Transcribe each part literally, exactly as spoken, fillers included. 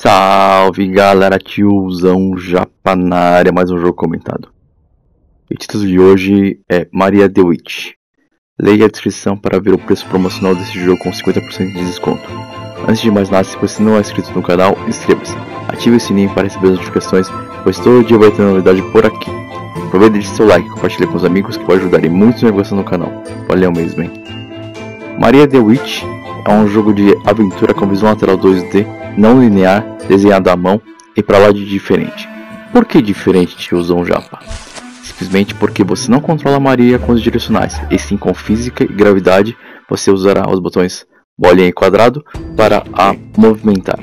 Salve galera, tiozão Japa na área, mais um jogo comentado. O título de hoje é Maria The Witch. Leia a descrição para ver o preço promocional desse jogo com cinquenta por cento de desconto. Antes de mais nada, se você não é inscrito no canal, inscreva-se. Ative o sininho para receber as notificações, pois todo dia vai ter novidade por aqui. Aproveite e deixe seu like e compartilhe com os amigos que pode ajudar muito na divulgação do canal. Valeu mesmo, hein? Maria The Witch é um jogo de aventura com visão lateral dois D, não linear, desenhado à mão e pra lá de diferente. Por que diferente, tiozão Japa? Simplesmente porque você não controla a Maria com os direcionais, e sim com física e gravidade. Você usará os botões bolinha e quadrado para a movimentar.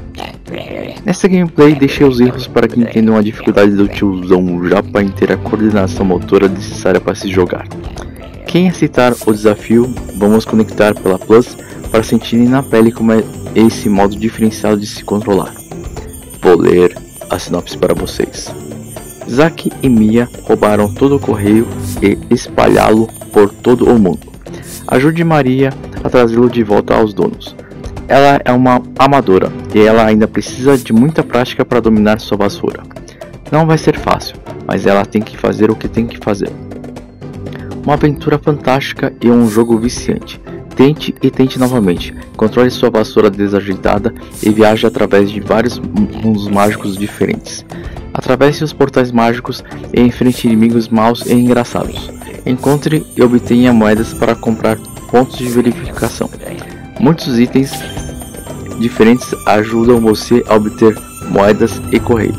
Nesta gameplay deixei os erros para que entendam a dificuldade do tiozão Japa em ter a coordenação motora necessária para se jogar. Quem aceitar o desafio, vamos conectar pela Plus para sentirem na pele como é esse modo diferenciado de se controlar. Vou ler a sinopse para vocês. Zack e Mia roubaram todo o correio e espalhá-lo por todo o mundo. Ajude Maria a trazê-lo de volta aos donos. Ela é uma amadora e ela ainda precisa de muita prática para dominar sua vassoura. Não vai ser fácil, mas ela tem que fazer o que tem que fazer. Uma aventura fantástica e um jogo viciante. Tente e tente novamente. Controle sua vassoura desajeitada e viaje através de vários mundos mágicos diferentes. Atravesse os portais mágicos e enfrente inimigos maus e engraçados. Encontre e obtenha moedas para comprar pontos de verificação. Muitos itens diferentes ajudam você a obter moedas e correio.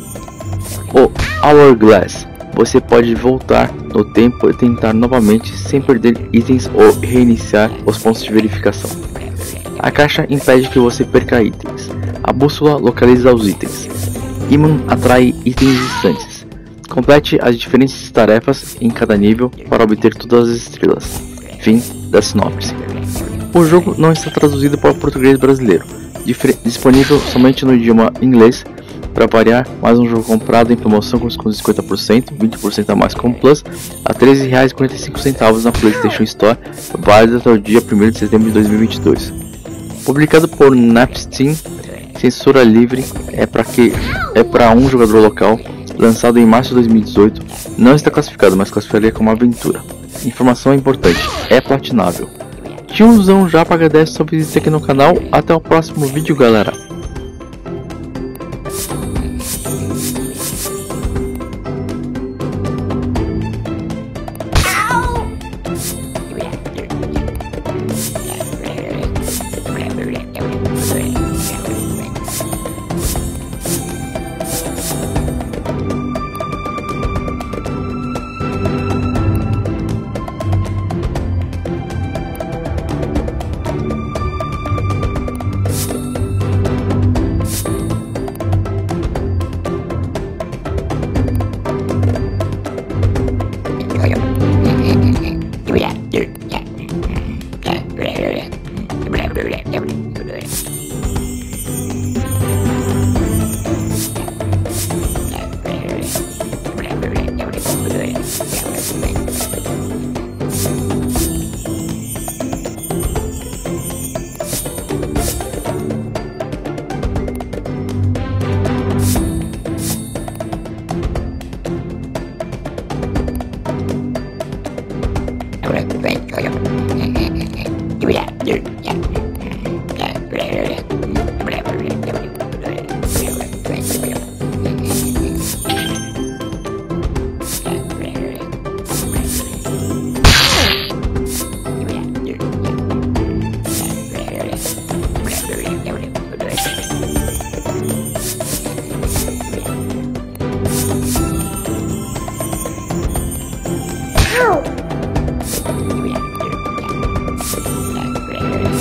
O Hourglass. Você pode voltar no tempo e tentar novamente sem perder itens ou reiniciar os pontos de verificação. A caixa impede que você perca itens. A bússola localiza os itens. Imã atrai itens distantes. Complete as diferentes tarefas em cada nível para obter todas as estrelas. Fim da sinopse. O jogo não está traduzido para o português brasileiro, disponível somente no idioma inglês. Para variar, mais um jogo comprado em promoção com desconto de cinquenta por cento, vinte por cento a mais com Plus, a treze reais e quarenta e cinco centavos na PlayStation Store, válido até o dia primeiro de setembro de dois mil e vinte e dois. Publicado por Napsteam, censura livre, é para que é para um jogador local, lançado em março de dois mil e dezoito, não está classificado, mas classificaria como aventura. Informação importante, é platinável. Tiozão Japa agradece sua visita aqui no canal, até o próximo vídeo, galera. Ow!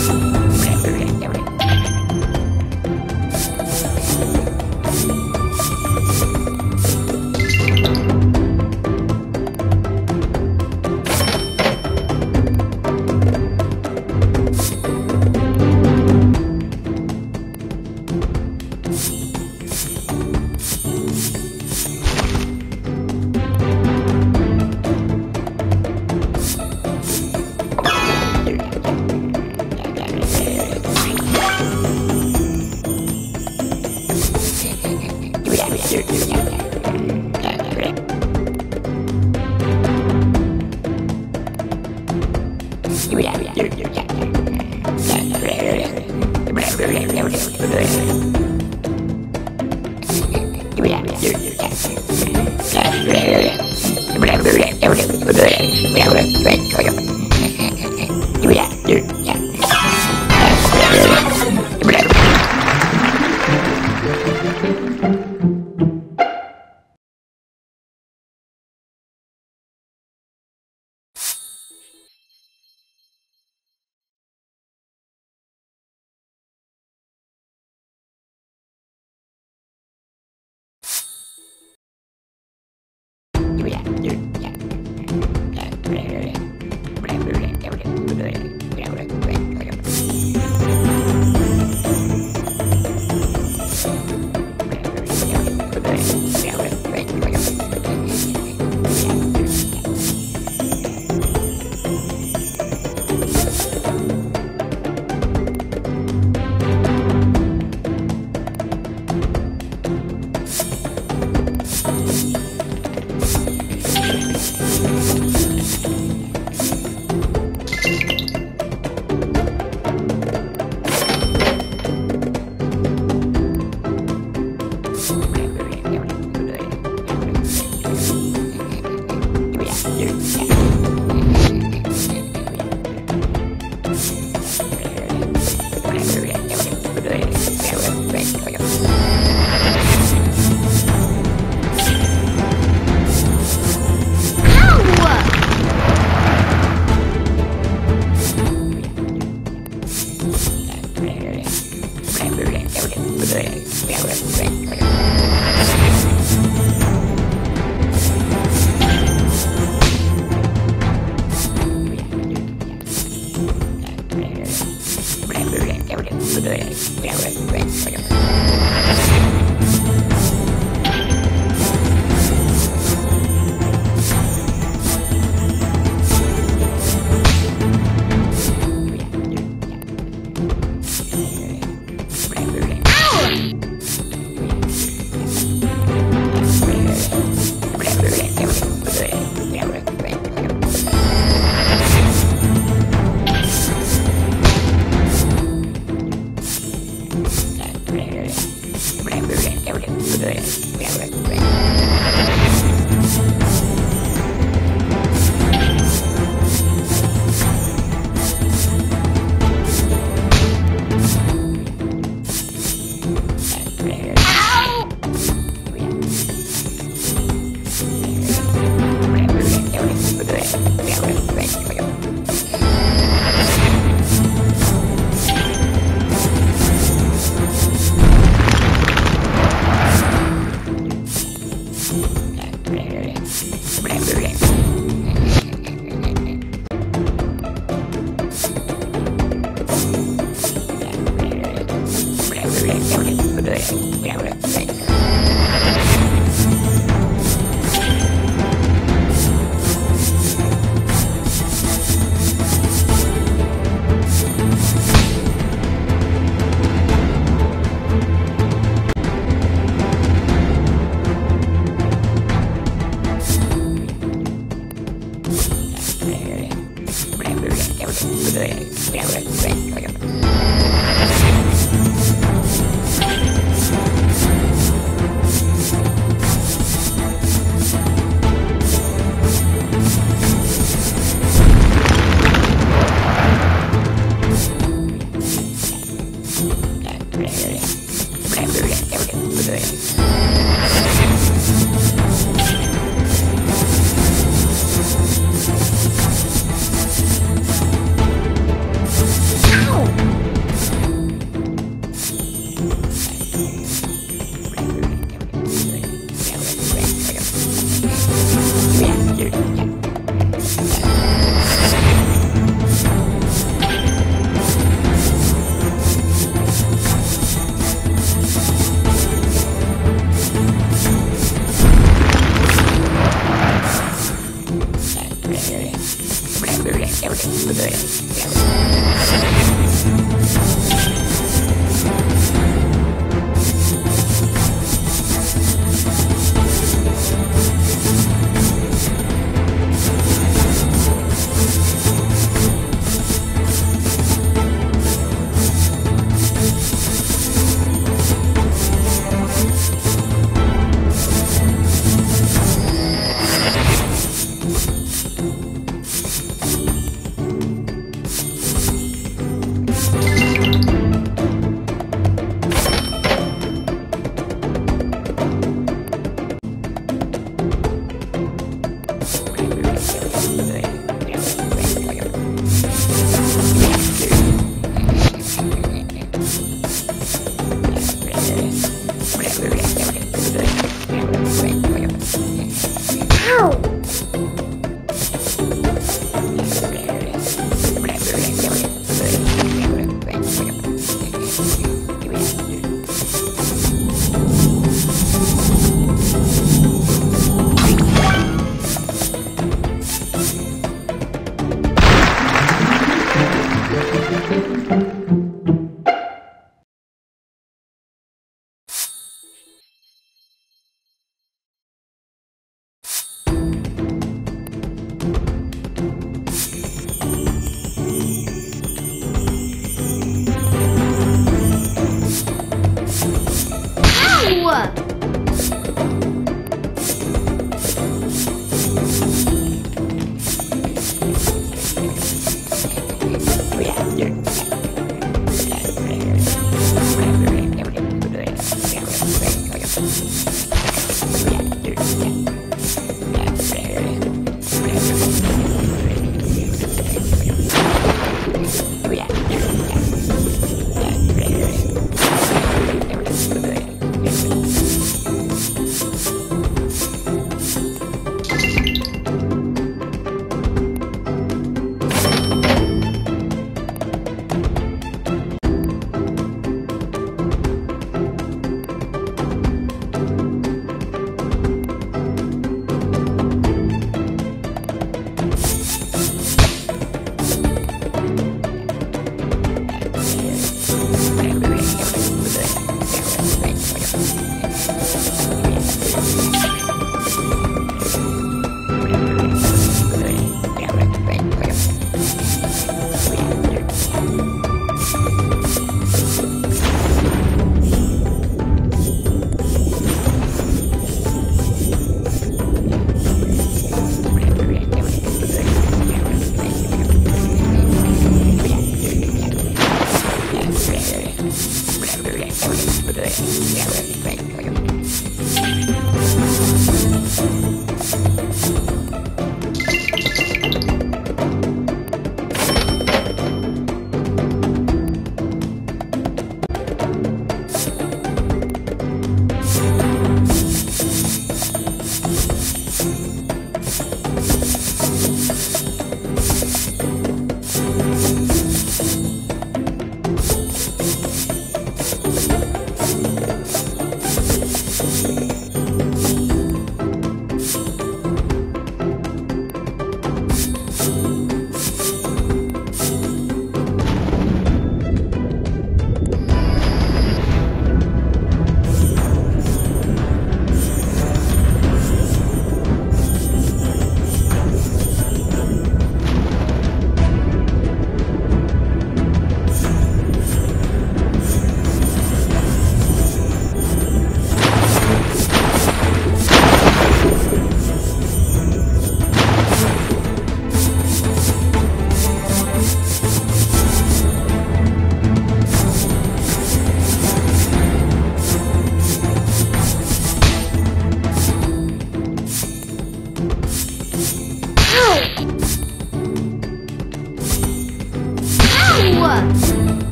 Ow!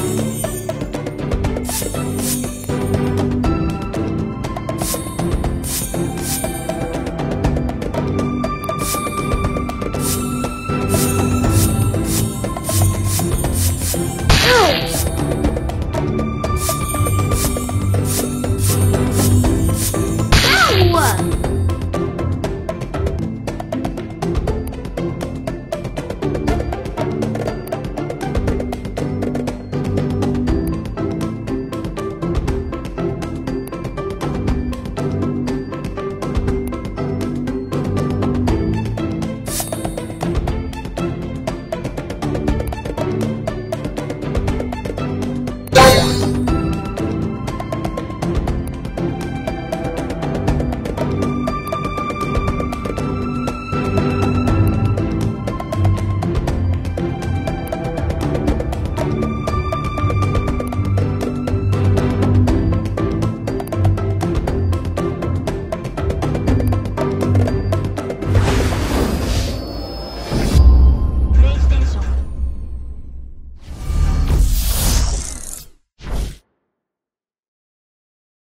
Thank you.